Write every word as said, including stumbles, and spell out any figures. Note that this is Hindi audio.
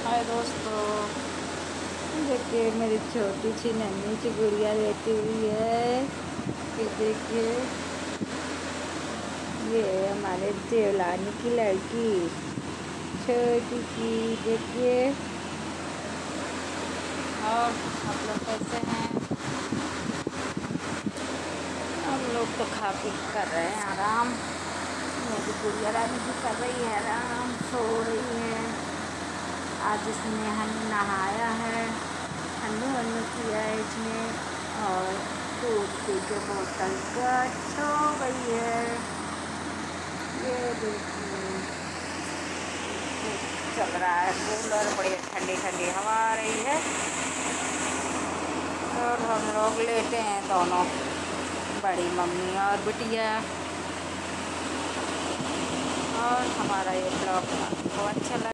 हाय दोस्तों, देखिए मेरी छोटी सी नन्ही सी गुड़िया लेटी हुई है। ये देखिए, ये है हमारे देवलानी की लड़की, छोटी सी। देखिए, और आप लोग कैसे हैं? हम लोग तो खा पी कर रहे हैं आराम। मेरी गुड़िया रानी भी कर रही है आराम, सो रही है। आज इसने हमें नहाया है, हन्नू हन्नू किया है इसने, और दूध पी के बोतल का सो गई है। ये देखिए, चल रहा है कूलर, बड़ी ठंडी ठंडी हवा आ रही है और हम लोग लेटे हैं दोनों, बड़ी मम्मी और बिटिया। और हमारा ये ब्लॉग आपको अच्छा लगा।